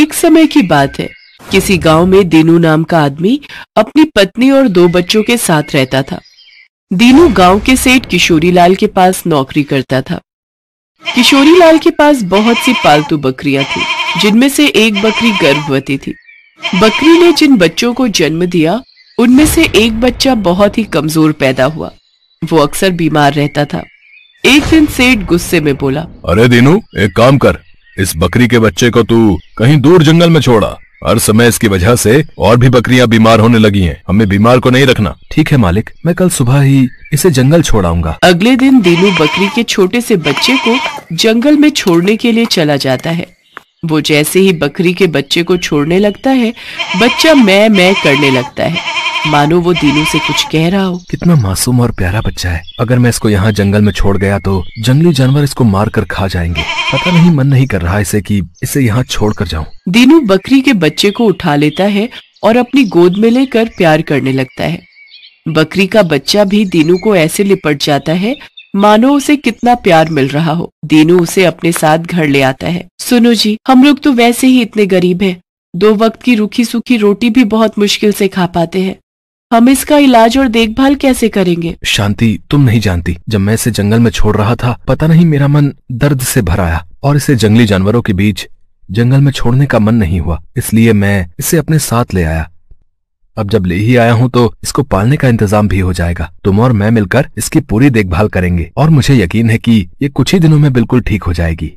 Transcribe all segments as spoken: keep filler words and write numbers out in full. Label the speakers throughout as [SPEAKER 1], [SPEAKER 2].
[SPEAKER 1] एक समय की बात है। किसी गांव में दीनू नाम का आदमी अपनी पत्नी और दो बच्चों के साथ रहता था। दीनू गांव के सेठ किशोरीलाल के पास नौकरी करता था। किशोरीलाल के पास बहुत सी पालतू बकरियां थी, जिनमें से एक बकरी गर्भवती थी। बकरी ने जिन बच्चों को जन्म दिया, उनमें से एक बच्चा बहुत ही कमजोर पैदा हुआ। वो अक्सर बीमार रहता था। एक दिन सेठ गुस्से में बोला,
[SPEAKER 2] अरे दीनू, एक काम कर, इस बकरी के बच्चे को तू कहीं दूर जंगल में छोड़ा। हर समय इसकी वजह से और भी बकरियां बीमार होने लगी हैं। हमें बीमार को नहीं रखना।
[SPEAKER 3] ठीक है मालिक, मैं कल सुबह ही इसे जंगल छोड़ाऊंगा।
[SPEAKER 1] अगले दिन दीनू बकरी के छोटे से बच्चे को जंगल में छोड़ने के लिए चला जाता है। वो जैसे ही बकरी के बच्चे को छोड़ने लगता है, बच्चा मैं मैं करने लगता है, मानो वो दीनू से कुछ कह रहा हो।
[SPEAKER 3] कितना मासूम और प्यारा बच्चा है। अगर मैं इसको यहाँ जंगल में छोड़ गया तो जंगली जानवर इसको मार कर खा जाएंगे। पता नहीं मन नहीं कर रहा इसे कि इसे यहाँ छोड़ कर जाऊं।
[SPEAKER 1] दीनू बकरी के बच्चे को उठा लेता है और अपनी गोद में लेकर प्यार करने लगता है। बकरी का बच्चा भी दीनू को ऐसे लिपट जाता है मानो उसे कितना प्यार मिल रहा हो। दीनू उसे अपने साथ घर ले आता है। सुनो जी, हम लोग तो वैसे ही इतने गरीब हैं, दो वक्त की रूखी सूखी रोटी भी बहुत मुश्किल से खा पाते हैं। हम इसका इलाज और देखभाल कैसे करेंगे?
[SPEAKER 3] शांति, तुम नहीं जानती, जब मैं इसे जंगल में छोड़ रहा था, पता नहीं मेरा मन दर्द से भर आया और इसे जंगली जानवरों के बीच जंगल में छोड़ने का मन नहीं हुआ। इसलिए मैं इसे अपने साथ ले आया। अब जब ले ही आया हूँ तो इसको पालने का इंतजाम भी हो जाएगा। तुम और मैं मिलकर इसकी पूरी देखभाल करेंगे और मुझे यकीन है कि ये कुछ ही दिनों में बिल्कुल ठीक हो जाएगी।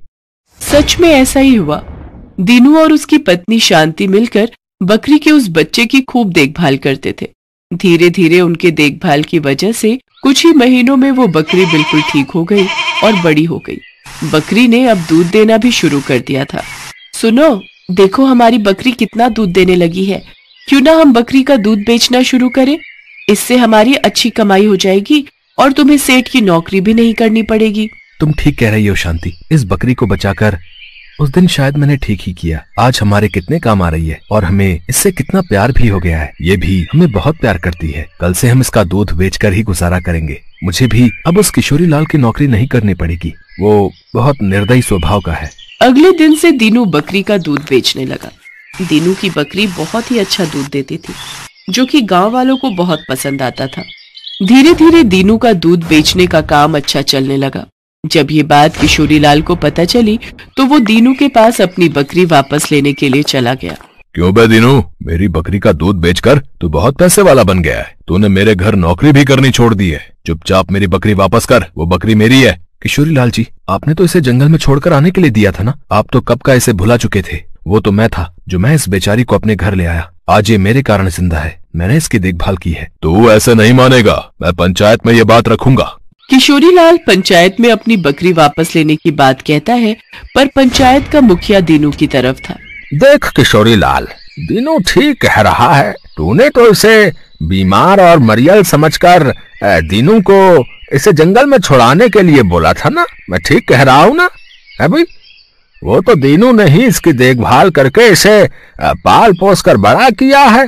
[SPEAKER 1] सच में ऐसा ही हुआ। दीनू और उसकी पत्नी शांति मिलकर बकरी के उस बच्चे की खूब देखभाल करते थे। धीरे धीरे उनके देखभाल की वजह से कुछ ही महीनों में वो बकरी बिल्कुल ठीक हो गई और बड़ी हो गई। बकरी ने अब दूध देना भी शुरू कर दिया था। सुनो, देखो हमारी बकरी कितना दूध देने लगी है। क्यों ना हम बकरी का दूध बेचना शुरू करें? इससे हमारी अच्छी कमाई हो जाएगी और तुम्हें सेठ की नौकरी भी नहीं करनी पड़ेगी।
[SPEAKER 3] तुम ठीक कह रही हो शांति। इस बकरी को बचाकर उस दिन शायद मैंने ठीक ही किया। आज हमारे कितने काम आ रही है और हमें इससे कितना प्यार भी हो गया है। ये भी हमें बहुत प्यार करती है। कल से हम इसका दूध बेचकर ही गुजारा करेंगे। मुझे भी अब उस किशोरीलाल की नौकरी नहीं करनी पड़ेगी। वो बहुत निर्दयी स्वभाव का है।
[SPEAKER 1] अगले दिन से दीनू बकरी का दूध बेचने लगा। दीनू की बकरी बहुत ही अच्छा दूध देती थी, जो कि गांव वालों को बहुत पसंद आता था। धीरे धीरे दीनू का दूध बेचने का काम अच्छा चलने लगा। जब ये बात किशोरीलाल को पता चली तो वो दीनू के पास अपनी बकरी वापस लेने के लिए चला गया।
[SPEAKER 2] क्यों बे दीनू, मेरी बकरी का दूध बेचकर तू बहुत पैसे वाला बन गया है। तूने मेरे घर नौकरी भी करनी छोड़ दी है। चुपचाप मेरी बकरी वापस कर, वो बकरी मेरी है।
[SPEAKER 3] किशोरीलाल जी, आपने तो इसे जंगल में छोड़कर आने के लिए दिया था ना। आप तो कब का इसे भुला चुके थे। वो तो मैं था जो मैं इस बेचारी को अपने घर ले आया। आज ये मेरे कारण जिंदा है। मैंने इसकी देखभाल की है।
[SPEAKER 2] तू ऐसे नहीं मानेगा। मैं पंचायत में ये बात रखूंगा।
[SPEAKER 1] किशोरीलाल पंचायत में अपनी बकरी वापस लेने की बात कहता है, पर पंचायत का मुखिया दीनू की तरफ था।
[SPEAKER 4] देख किशोरीलाल, दीनू ठीक कह रहा है। तूने तो इसे बीमार और मरियल समझकर दीनू को इसे जंगल में छुड़ाने के लिए बोला था ना। मैं ठीक कह रहा हूँ ना? है भाई, वो तो दीनू ने ही इसकी देखभाल करके इसे पाल पोस कर बड़ा किया है।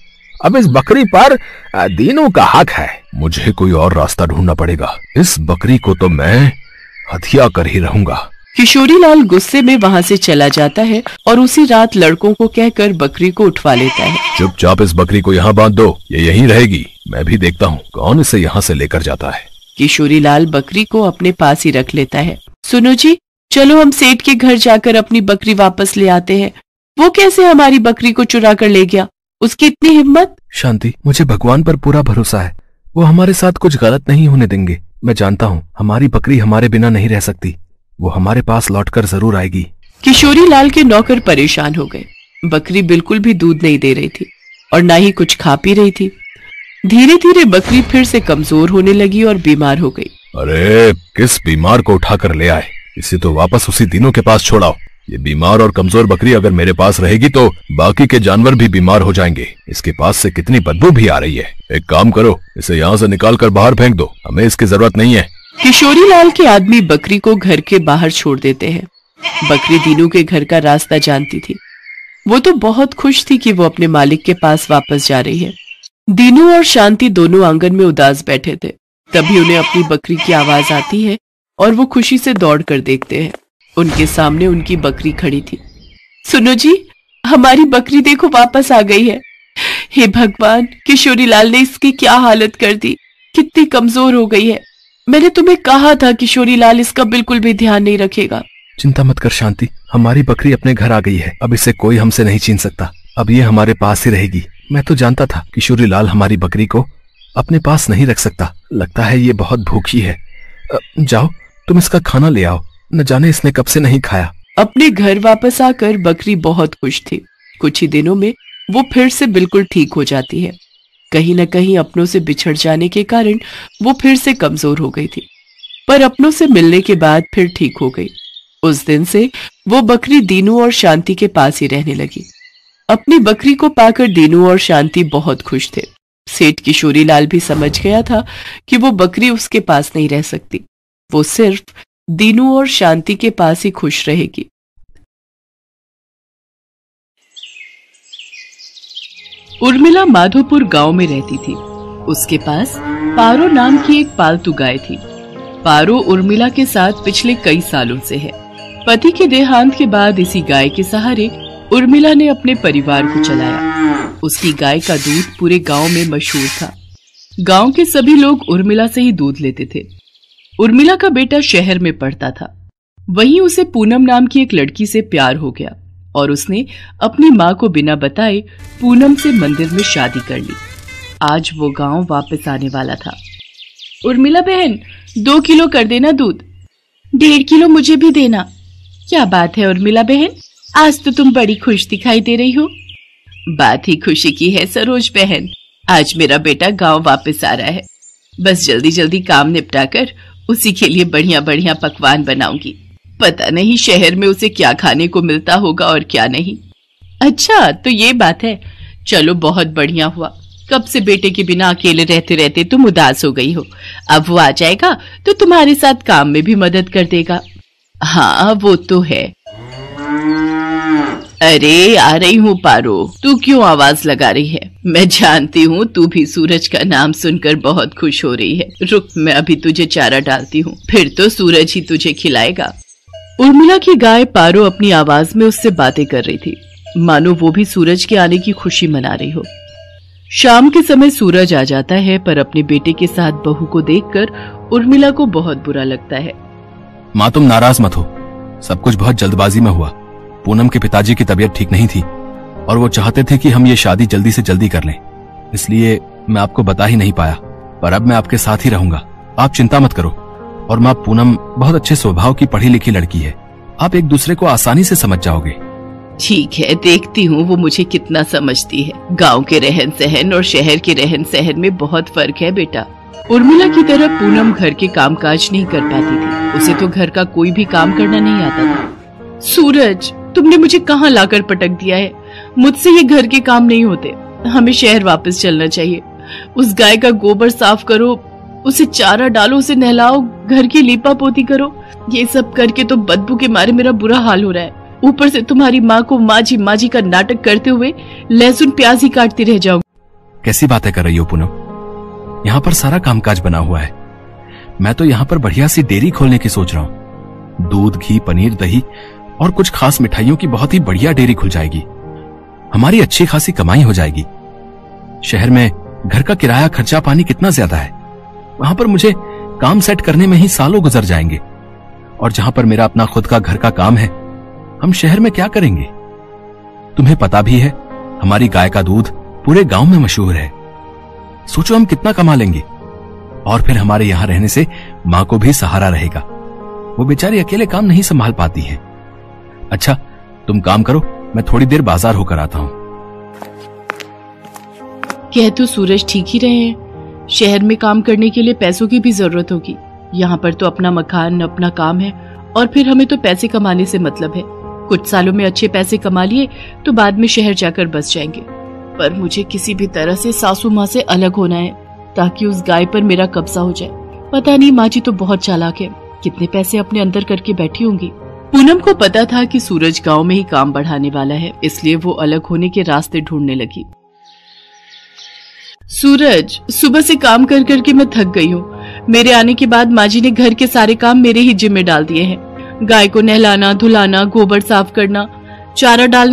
[SPEAKER 4] अब इस बकरी पर दीनू का हक है।
[SPEAKER 2] मुझे कोई और रास्ता ढूंढना पड़ेगा। इस बकरी को तो मैं हथिया कर ही रहूंगा।
[SPEAKER 1] किशोरीलाल गुस्से में वहाँ से चला जाता है और उसी रात लड़कों को कहकर बकरी को उठवा लेता है।
[SPEAKER 2] चुपचाप इस बकरी को यहाँ बांध दो, ये यहीं रहेगी। मैं भी देखता हूँ कौन इसे यहाँ से लेकर जाता है।
[SPEAKER 1] किशोरीलाल बकरी को अपने पास ही रख लेता है। सुनो जी, चलो हम सेठ के घर जाकर अपनी बकरी वापस ले आते हैं। वो कैसे हमारी बकरी को चुरा कर ले गया? उसकी इतनी हिम्मत?
[SPEAKER 3] शांति, मुझे भगवान पर पूरा भरोसा है। वो हमारे साथ कुछ गलत नहीं होने देंगे। मैं जानता हूँ हमारी बकरी हमारे बिना नहीं रह सकती। वो हमारे पास लौटकर जरूर आएगी।
[SPEAKER 1] किशोरीलाल के नौकर परेशान हो गए। बकरी बिल्कुल भी दूध नहीं दे रही थी और ना ही कुछ खा पी रही थी। धीरे धीरे बकरी फिर से कमजोर होने लगी और बीमार हो गई।
[SPEAKER 2] अरे, किस बीमार को उठाकर ले आए? इसे तो वापस उसी दीनू के पास छोड़ाओ। ये बीमार और कमजोर बकरी अगर मेरे पास रहेगी तो बाकी के जानवर भी बीमार हो जाएंगे। इसके पास से कितनी बदबू भी आ रही है। एक काम करो, इसे यहाँ से निकाल कर बाहर फेंक दो। हमें इसकी जरूरत नहीं है।
[SPEAKER 1] किशोरीलाल के आदमी बकरी को घर के बाहर छोड़ देते हैं। बकरी दीनू के घर का रास्ता जानती थी। वो तो बहुत खुश थी कि वो अपने मालिक के पास वापस जा रही है। दीनू और शांति दोनों आंगन में उदास बैठे थे। तभी उन्हें अपनी बकरी की आवाज आती है और वो खुशी से दौड़ कर देखते हैं। उनके सामने उनकी बकरी खड़ी थी। सुनो जी, हमारी बकरी देखो वापस आ गई है। हे भगवान, किशोरी लाल ने इसकी क्या हालत कर दी, कितनी कमजोर हो गई है। मैंने तुम्हें कहा था किशोरी लाल इसका बिल्कुल भी ध्यान नहीं रखेगा।
[SPEAKER 3] चिंता मत कर शांति, हमारी बकरी अपने घर आ गई है। अब इसे कोई हमसे नहीं छीन सकता। अब ये हमारे पास ही रहेगी। मैं तो जानता था किशोरी लाल हमारी बकरी को अपने पास नहीं रख सकता। लगता है ये बहुत भूखी है। जाओ तुम इसका खाना ले आओ, न जाने इसने कब से नहीं खाया।
[SPEAKER 1] अपने घर वापस आकर बकरी बहुत खुश थी। कुछ ही दिनों में वो फिर से बिल्कुल ठीक हो जाती है। कहीं न कहीं अपनों से बिछड़ जाने के कारण वो फिर से कमजोर हो गई थी, पर अपनों से मिलने के बाद फिर ठीक हो गई। उस दिन से वो बकरी दीनू और शांति के पास ही रहने लगी। अपनी बकरी को पाकर दीनू और शांति बहुत खुश थे। सेठ किशोरी लाल भी समझ गया था कि वो बकरी उसके पास नहीं रह सकती, वो सिर्फ दीनू और शांति के पास ही खुश रहेगी। उर्मिला माधोपुर गांव में रहती थी। उसके पास पारो नाम की एक पालतू गाय थी। पारो उर्मिला के साथ पिछले कई सालों से है। पति के देहांत के बाद इसी गाय के सहारे उर्मिला ने अपने परिवार को चलाया। उसकी गाय का दूध पूरे गांव में मशहूर था। गांव के सभी लोग उर्मिला से ही दूध लेते थे। उर्मिला का बेटा शहर में पढ़ता था। वहीं उसे पूनम नाम की एक लड़की से प्यार हो गया और उसने अपनी माँ को बिना बताए पूनम से मंदिर में शादी कर ली। आज वो गांव वापस आने वाला था। उर्मिला बहन, दो किलो कर देना दूध। डेढ़ किलो मुझे भी देना। क्या बात है उर्मिला बहन, आज तो तुम बड़ी खुश दिखाई दे रही हो। बात ही खुशी की है सरोज बहन, आज मेरा बेटा गांव वापस आ रहा है। बस जल्दी जल्दी काम निपटा कर उसी के लिए बढ़िया बढ़िया पकवान बनाऊंगी। पता नहीं शहर में उसे क्या खाने को मिलता होगा और क्या नहीं। अच्छा तो ये बात है, चलो बहुत बढ़िया हुआ। कब से बेटे के बिना अकेले रहते रहते तुम उदास हो गई हो। अब वो आ जाएगा तो तुम्हारे साथ काम में भी मदद कर देगा। हाँ वो तो है। अरे आ रही हूँ पारो, तू क्यों आवाज लगा रही है? मैं जानती हूँ तू भी सूरज का नाम सुनकर बहुत खुश हो रही है। रुक, मैं अभी तुझे चारा डालती हूँ, फिर तो सूरज ही तुझे खिलाएगा। उर्मिला की गाय पारो अपनी आवाज में उससे बातें कर रही थी, मानो वो भी सूरज के आने की खुशी मना रही हो। शाम के समय सूरज आ जाता है, पर अपने बेटे के साथ बहू को देखकर उर्मिला को बहुत बुरा लगता है।
[SPEAKER 3] माँ तुम नाराज मत हो, सब कुछ बहुत जल्दबाजी में हुआ। पूनम के पिताजी की तबीयत ठीक नहीं थी और वो चाहते थे कि हम ये शादी जल्दी से जल्दी कर लें, इसलिए मैं आपको बता ही नहीं पाया। पर अब मैं आपके साथ ही रहूंगा, आप चिंता मत करो। और माँ पूनम बहुत अच्छे स्वभाव की पढ़ी लिखी लड़की है, आप एक दूसरे को आसानी से समझ जाओगे।
[SPEAKER 1] ठीक है, देखती हूँ वो मुझे कितना समझती है। गांव के रहन सहन और शहर के रहन सहन में बहुत फर्क है बेटा। उर्मिला की तरह पूनम घर के कामकाज नहीं कर पाती थी। उसे तो घर का कोई भी काम करना नहीं आता था। सूरज, तुमने मुझे कहाँ लाकर पटक दिया है? मुझसे ये घर के काम नहीं होते। हमें शहर वापस चलना चाहिए। उस गाय का गोबर साफ करो, उसे चारा डालो, उसे नहलाओ, घर की लीपा पोती करो। ये सब करके तो बदबू के मारे मेरा बुरा हाल हो रहा है। ऊपर से तुम्हारी माँ को माजी माजी का नाटक करते हुए लहसुन प्याज ही काटती रह जाऊंगी।
[SPEAKER 3] कैसी बातें कर रही हो पूनम? यहाँ पर सारा कामकाज बना हुआ है। मैं तो यहाँ पर बढ़िया सी डेयरी खोलने की सोच रहा हूँ। दूध, घी, पनीर, दही और कुछ खास मिठाइयों की बहुत ही बढ़िया डेयरी खुल जाएगी। हमारी अच्छी खासी कमाई हो जाएगी। शहर में घर का किराया, खर्चा पानी कितना ज्यादा है। वहां पर मुझे काम सेट करने में ही सालों गुजर जाएंगे। और जहां पर मेरा अपना खुद का घर का काम है, हम शहर में क्या करेंगे? तुम्हें पता भी है हमारी गाय का दूध पूरे गांव में मशहूर है। सोचो हम कितना कमा लेंगे। और फिर हमारे यहां रहने से माँ को भी सहारा रहेगा। वो बेचारी अकेले काम नहीं संभाल पाती है। अच्छा तुम काम करो, मैं थोड़ी देर बाजार होकर आता हूँ।
[SPEAKER 1] कह तो सूरज ठीक ही रहे हैं। शहर में काम करने के लिए पैसों की भी जरूरत होगी। यहाँ पर तो अपना मकान, अपना काम है और फिर हमें तो पैसे कमाने से मतलब है। कुछ सालों में अच्छे पैसे कमा लिए तो बाद में शहर जाकर बस जाएंगे। पर मुझे किसी भी तरह से सासू माँ से अलग होना है ताकि उस गाय पर मेरा कब्जा हो जाए। पता नहीं, माँ जी तो बहुत चालाक है, कितने पैसे अपने अंदर करके बैठी होंगी। पूनम को पता था कि सूरज गांव में ही काम बढ़ाने वाला है, इसलिए वो अलग होने के रास्ते ढूंढने लगी। सूरज, सुबह से काम कर कर के मैं थक गई हूँ। मेरे आने के बाद माँ जी ने घर के सारे काम मेरे ही जिम्मे डाल दिए हैं। गाय को नहलाना, धुलाना, गोबर साफ करना, चारा डालना,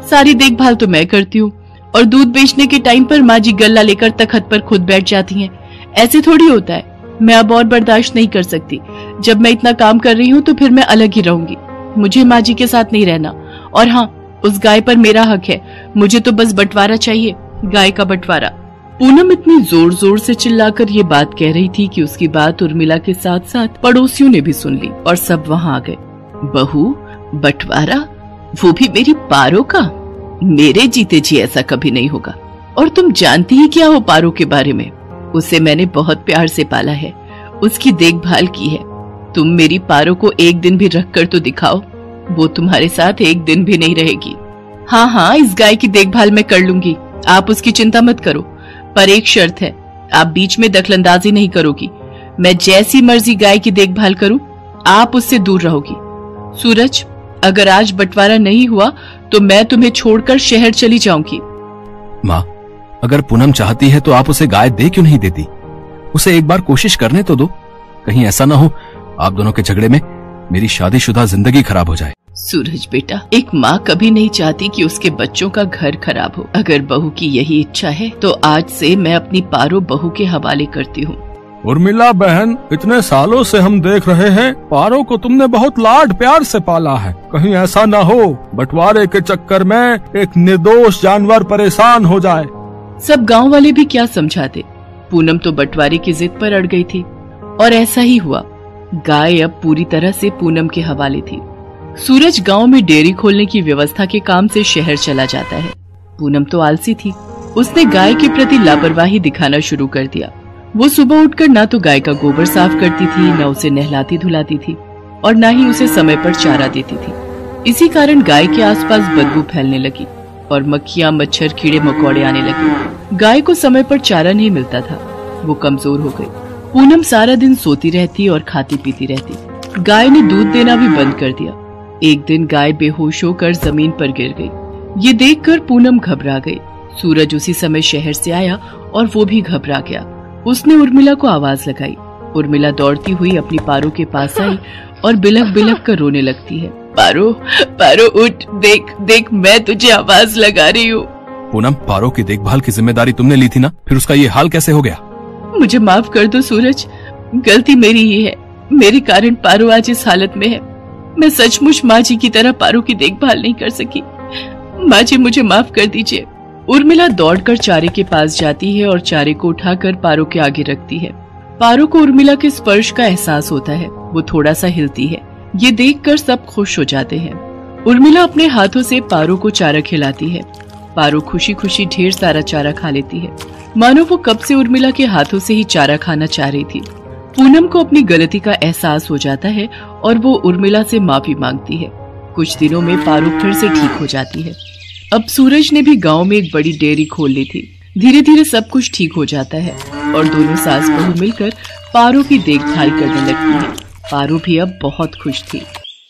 [SPEAKER 1] सारी देखभाल तो मैं करती हूँ और दूध बेचने के टाइम पर माँ जी गल्ला लेकर तखत पर खुद बैठ जाती हैं। ऐसे थोड़ी होता है। मैं अब और बर्दाश्त नहीं कर सकती। जब मैं इतना काम कर रही हूँ तो फिर मैं अलग ही रहूंगी। मुझे माँ जी के साथ नहीं रहना। और हाँ, उस गाय पर मेरा हक है। मुझे तो बस बंटवारा चाहिए, गाय का बंटवारा। पूनम इतनी जोर जोर से चिल्लाकर ये बात कह रही थी कि उसकी बात उर्मिला के साथ साथ पड़ोसियों ने भी सुन ली और सब वहाँ आ गए। बहू, बंटवारा? वो भी मेरी पारो का? मेरे जीते जी ऐसा कभी नहीं होगा। और तुम जानती ही क्या हो पारो के बारे में? उसे मैंने बहुत प्यार से पाला है, उसकी देखभाल की है। तुम मेरी पारो को एक दिन भी रख कर तो दिखाओ, वो तुम्हारे साथ एक दिन भी नहीं रहेगी। हाँ हाँ, इस गाय की देखभाल मैं कर लूंगी, आप उसकी चिंता मत करो। पर एक शर्त है, आप बीच में दखलंदाजी नहीं करोगी। मैं जैसी मर्जी गाय की देखभाल करूं, आप उससे दूर रहोगी। सूरज, अगर आज बंटवारा नहीं हुआ तो मैं तुम्हें छोड़कर शहर चली जाऊंगी।
[SPEAKER 3] माँ, अगर पूनम चाहती है तो आप उसे गाय दे क्यों नहीं देती? उसे एक बार कोशिश करने तो दो। कहीं ऐसा ना हो आप दोनों के झगड़े में मेरी शादीशुदा जिंदगी खराब हो जाए।
[SPEAKER 1] सूरज बेटा, एक माँ कभी नहीं चाहती कि उसके बच्चों का घर खराब हो। अगर बहू की यही इच्छा है तो आज से मैं अपनी पारो बहू के हवाले करती हूँ।
[SPEAKER 5] उर्मिला बहन, इतने सालों से हम देख रहे हैं पारो को तुमने बहुत लाड प्यार से पाला है। कहीं ऐसा न हो बंटवारे के चक्कर में एक निर्दोष जानवर परेशान हो जाए।
[SPEAKER 1] सब गांव वाले भी क्या समझाते। पूनम तो बंटवारे की जिद पर अड़ गई थी और ऐसा ही हुआ। गाय अब पूरी तरह से पूनम के हवाले थी। सूरज गांव में डेयरी खोलने की व्यवस्था के काम से शहर चला जाता है। पूनम तो आलसी थी, उसने गाय के प्रति लापरवाही दिखाना शुरू कर दिया। वो सुबह उठकर ना तो गाय का गोबर साफ करती थी, न उसे नहलाती धुलाती थी और न ही उसे समय पर चारा देती थी। इसी कारण गाय के आसपास बदबू फैलने लगी और मक्खियां, मच्छर, कीड़े मकोड़े आने लगे। गाय को समय पर चारा नहीं मिलता था, वो कमजोर हो गई। पूनम सारा दिन सोती रहती और खाती पीती रहती। गाय ने दूध देना भी बंद कर दिया। एक दिन गाय बेहोश होकर जमीन पर गिर गई। ये देखकर पूनम घबरा गई। सूरज उसी समय शहर से आया और वो भी घबरा गया। उसने उर्मिला को आवाज लगाई। उर्मिला दौड़ती हुई अपनी पारो के पास आई और बिलख बिलख कर रोने लगती है। पारो, पारो उठ, देख देख, मैं तुझे आवाज लगा रही हूँ।
[SPEAKER 3] पूनम, पारो की देखभाल की जिम्मेदारी तुमने ली थी ना, फिर उसका ये हाल कैसे हो गया?
[SPEAKER 1] मुझे माफ कर दो सूरज, गलती मेरी ही है। मेरे कारण पारो आज इस हालत में है। मैं सचमुच माँ जी की तरह पारो की देखभाल नहीं कर सकी। माँ जी, मुझे माफ कर दीजिए। उर्मिला दौड़कर चारे के पास जाती है और चारे को उठाकर पारो के आगे रखती है। पारो को उर्मिला के स्पर्श का एहसास होता है, वो थोड़ा सा हिलती है। ये देखकर सब खुश हो जाते हैं। उर्मिला अपने हाथों से पारो को चारा खिलाती है। पारो खुशी खुशी ढेर सारा चारा खा लेती है, मानो वो कब से उर्मिला के हाथों से ही चारा खाना चाह रही थी। पूनम को अपनी गलती का एहसास हो जाता है और वो उर्मिला से माफी मांगती है। कुछ दिनों में पारो फिर से ठीक हो जाती है। अब सूरज ने भी गांव में एक बड़ी डेयरी खोल ली थी। धीरे धीरे सब कुछ ठीक हो जाता है और दोनों सास बहू मिलकर पारो की देखभाल करने लगती हैं। पारो भी अब बहुत खुश थी।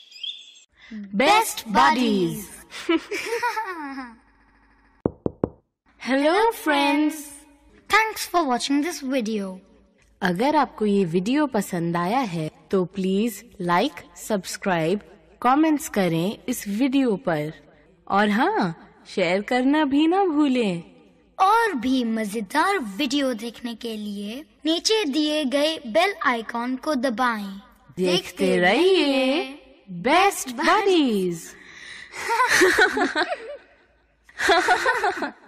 [SPEAKER 6] Best buddies. Hello friends,
[SPEAKER 7] thanks for watching this video.
[SPEAKER 6] अगर आपको ये वीडियो पसंद आया है तो प्लीज लाइक, सब्सक्राइब, कमेंट्स करें इस वीडियो पर और हाँ, शेयर करना भी ना भूलें।
[SPEAKER 7] और भी मजेदार वीडियो देखने के लिए नीचे दिए गए बेल आइकॉन को दबाएं।
[SPEAKER 6] देखते रहिए बेस्ट बडीज।